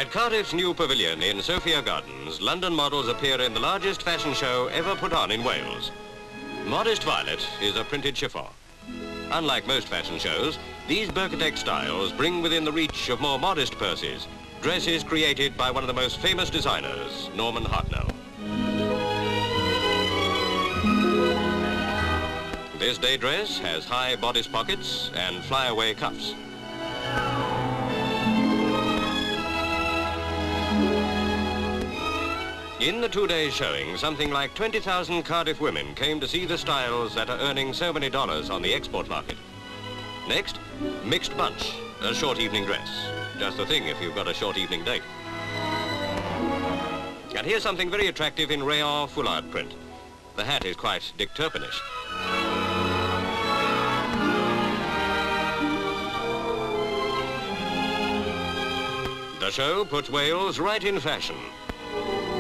At Cardiff's new pavilion in Sophia Gardens, London models appear in the largest fashion show ever put on in Wales. Modest Violet is a printed chiffon. Unlike most fashion shows, these Birkenbeck styles bring within the reach of more modest purses dresses created by one of the most famous designers, Norman Hartnell. This day dress has high bodice pockets and flyaway cuffs. In the 2 days showing, something like 20,000 Cardiff women came to see the styles that are earning so many dollars on the export market. Next, mixed bunch, a short evening dress. Just the thing if you've got a short evening date. And here's something very attractive in rayon foulard print. The hat is quite Dick Turpinish. The show puts Wales right in fashion.